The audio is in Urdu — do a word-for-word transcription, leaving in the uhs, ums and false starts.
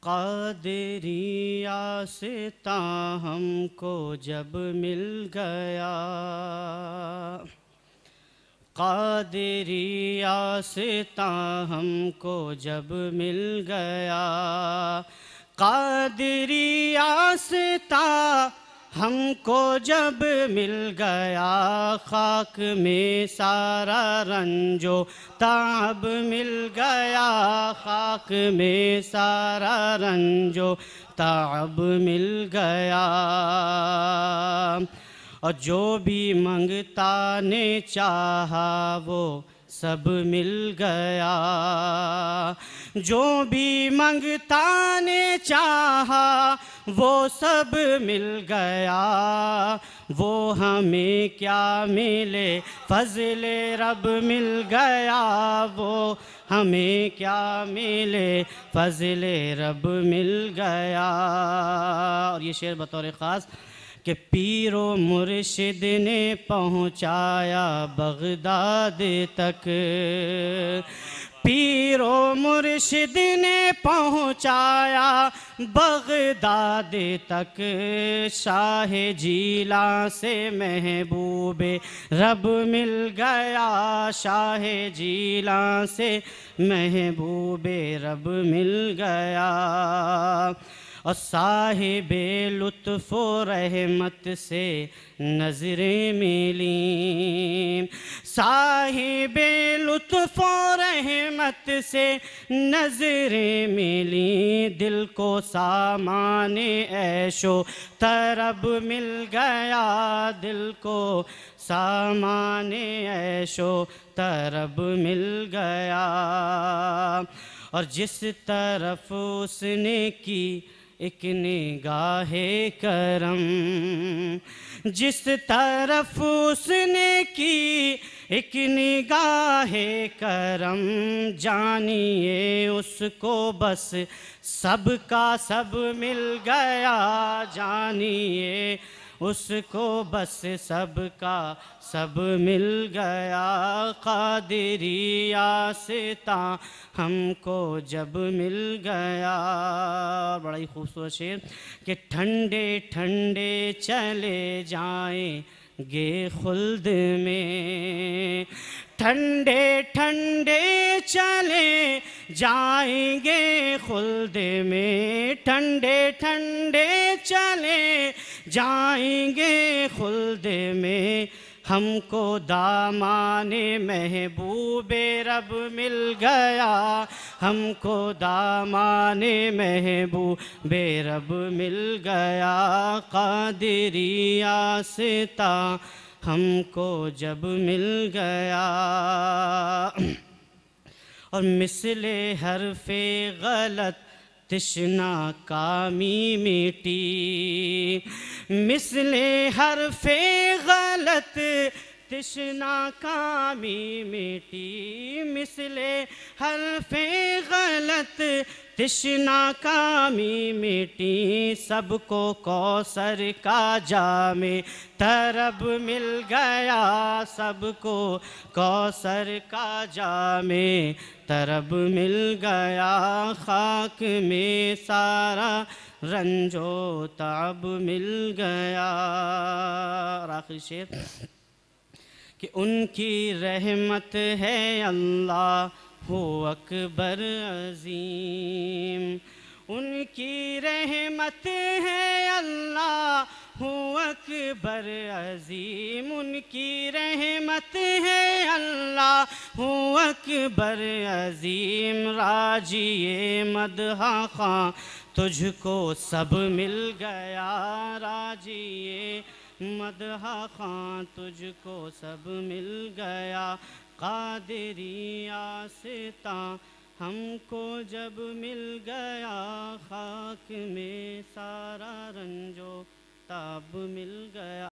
قادری آستہ ہم کو جب مل گیا، قادری آستہ ہم کو جب مل گیا، قادری آستہ ہم کو جب مل گیا، خاک میں سارا رنج و تعب مل گیا، خاک میں سارا رنج و تعب مل گیا، اور جو بھی منگتا نے چاہا وہ سب مل گیا، جو بھی منگتا نے چاہا وہ سب مل گیا، وہ ہمیں کیا ملے فضل رب مل گیا، وہ ہمیں کیا ملے فضل رب مل گیا۔ اور یہ شعر بطور خاص کہ پیر و مرشد نے پہنچایا بغداد تک، پیر و مرشد نے پہنچایا بغداد تک، شاہ جیلاں سے محبوب رب مل گیا، شاہ جیلاں سے محبوب رب مل گیا، اور صاحب لطف و رحمت سے نظریں ملیں، صاحب لطف و رحمت سے نظریں ملیں، دل کو سامان عیش و طرب مل گیا، دل کو سامان عیش و طرب مل گیا، اور جس طرف اس نے کی ایک نگاہ کرم، جس طرف اس نے کی ایک نگاہ کرم، جانیے اس کو بس سب کا سب مل گیا، جانیے اس کو بس سب کا سب مل گیا، قادری آستہ ہم کو جب مل گیا۔ بڑا ہی خوبصورت شعر کہ ٹھنڈے ٹھنڈے چلے جائیں گے خلد میں، ٹھنڈے ٹھنڈے چلے جائیں گے خلد میں، ٹھنڈے ٹھنڈے چلے جائیں گے خلد میں، ہم کو دامان محبوب رب مل گیا، ہم کو دامان محبوب رب مل گیا، قادری آستہ ہم کو جب مل گیا، اور مثل حرف غلط تشنا کامی مٹی، مثل حرف غلط تشنا کامی مٹی، مثل حرف غلط تشنا کامی مٹی، سب کو کوثر کا جام طرب مل گیا، سب کو کوثر کا جام طرب مل گیا، خاک میں سارا رنج و تعب مل گیا۔ اور آخری شعر کہ ان کی رحمت ہے اللہ اکبر عظیم، ان کی رحمت ہے اللہ اکبر عظیم، ان کی رحمت ہے اللہ اکبر عظیم، راجیے مدح خواں تجھ کو سب مل گیا، راجیے مدح خواں تجھ کو سب مل گیا، قادری آستہ ہم کو جب مل گیا، خاک میں سارا رنج و تاب مل گیا۔